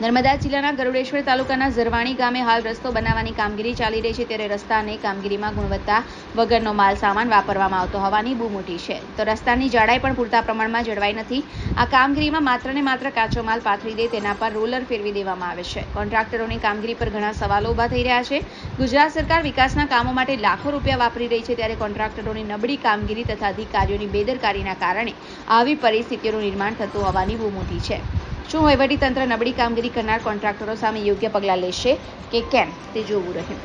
નર્મદા જિલ્લાના ગરુડેશ્વર તાલુકાના ઝરવાણી ગામે હાલ રસ્તો બનાવવાની કામગીરી ચાલી રહી છે, ત્યારે રસ્તા અને કામગીરીમાં ગુણવત્તા વગરનો માલ સામાન વાપરવામાં આવતો હોવાની બૂમ ઉઠી છે. તો રસ્તાની જાડાઈ પણ પૂરતા પ્રમાણમાં જળવાઈ નથી. આ કામગીરીમાં માત્ર ને માત્ર કાચો માલ પાથરી દે તેના પર રોલર ફેરવી દેવામાં આવે છે. કોન્ટ્રાક્ટરોની કામગીરી પર ઘણા સવાલો ઊભા થઈ રહ્યા છે. ગુજરાત સરકાર વિકાસના કામો માટે લાખો રૂપિયા વાપરી રહી છે, ત્યારે કોન્ટ્રાક્ટરોની નબળી કામગીરી તથા અધિકારીઓની બેદરકારીના કારણે આવી પરિસ્થિતિઓનું નિર્માણ થતું હોવાની બૂમ ઉઠી છે. શું વહીવટીતંત્ર નબળી કામગીરી કરનાર કોન્ટ્રાક્ટરો સામે યોગ્ય પગલાં લેશે કે કેમ તે જોવું રહ્યું.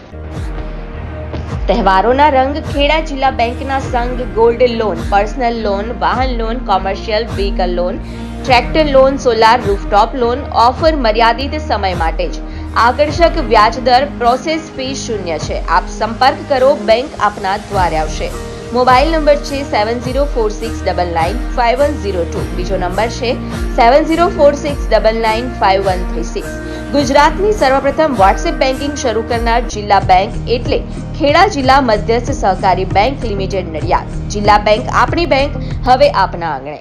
તહેવારોના રંગ ખેડા જિલ્લા બેંકના સંઘ ગોલ્ડ લોન, પર્સનલ લોન, વાહન loan, commercial vehicle loan, tractor loan, solar rooftop loan offer મર્યાદિત સમય માટે જ. આકર્ષક વ્યાજદર, પ્રોસેસ ફી શૂન્ય છે. આપ સંપર્ક કરો, બેંક આપના દ્વારે આવશે. મોબાઈલ નંબર છે 7046995102. બીજો નંબર છે 7046995136. ગુજરાતની સર્વપ્રથમ વોટ્સએપ બેન્કિંગ શરૂ કરનાર જિલ્લા બેંક એટલે ખેડા જિલ્લા મધ્યસ્થ સહકારી બેંક લિમિટેડ નડિયાદ. જિલ્લા બેંક આપણી બેંક, હવે આપના આંગણે.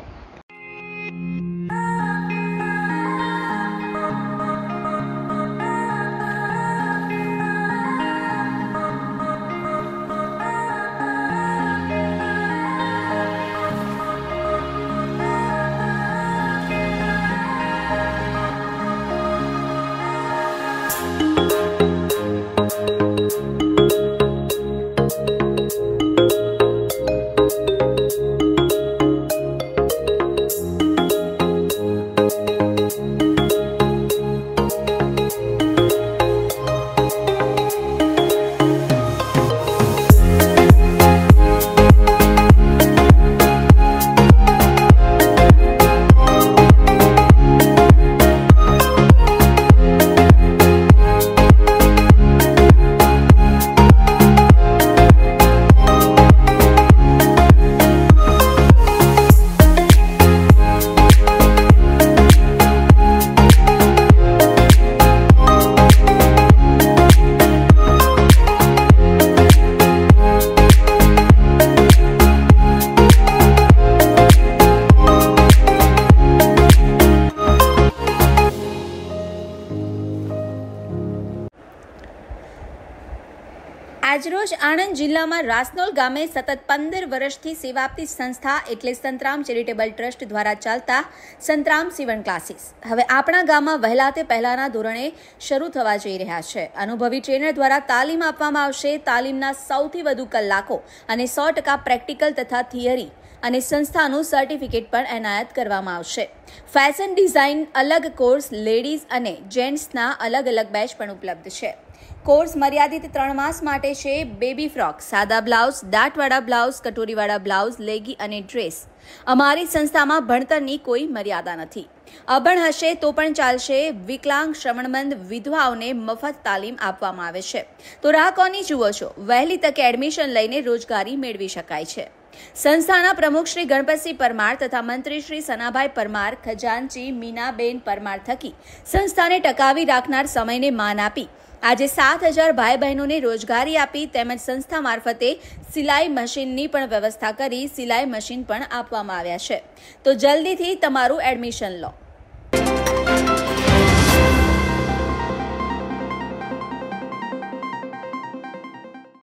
આજરોજ આણંદ જિલ્લામાં રાસનોલ ગામે સતત 15 વર્ષથી સેવા આપતી સંસ્થા એટલે સંતરામ ચેરિટેબલ ટ્રસ્ટ દ્વારા ચાલતા સંતરામ સીવણ ક્લાસીસ હવે આપણા ગામમાં વહેલા તે પહેલાના ધોરણે શરૂ થવા જઈ રહ્યા છે. અનુભવી ટ્રેનર દ્વારા તાલીમ આપવામાં આવશે. તાલીમના સૌથી વધુ કલાકો અને 100% પ્રેક્ટિકલ તથા થિયરી અને સંસ્થાનું સર્ટિફિકેટ પણ એનાયત કરવામાં આવશે. ફેશન ડિઝાઇન અલગ કોર્સ, લેડીઝ અને જેન્ટ્સના અલગ અલગ બેચ પણ ઉપલબ્ધ છે. કોર્સ મર્યાદિત 3 માસ માટે છે. બેબી ફ્રોક, સાદા બ્લાઉઝ, દાંતવાળા બ્લાઉઝ, કટોરીવાળા બ્લાઉઝ, લેગી અને ડ્રેસ. અમારી સંસ્થામાં ભણતરની કોઈ મર્યાદા નથી. અભણ હશે તો પણ ચાલશે. વિકલાંગ, શ્રવણમંદ, વિધવાઓને મફત તાલીમ આપવામાં આવે છે. તો રાહ કોની જુઓ છો? વહેલી તકે એડમિશન લઈને રોજગારી મેળવી શકાય છે. સંસ્થાના પ્રમુખ શ્રી ગણપતસિંહ પરમાર તથા મંત્રી શ્રી સનાભાઈ પરમાર, ખજાનચી મીનાબેન પરમાર થકી સંસ્થાને ટકાવી રાખનાર સમયને માન આપી આજે 7,000 ભાઈ બહેનોને રોજગારી આપી તેમજ સંસ્થા મારફતે સિલાઈ મશીનની પણ વ્યવસ્થા કરી સિલાઈ મશીન પણ આપવામાં આવ્યા છે. તો જલ્દીથી તમારું એડમિશન લો.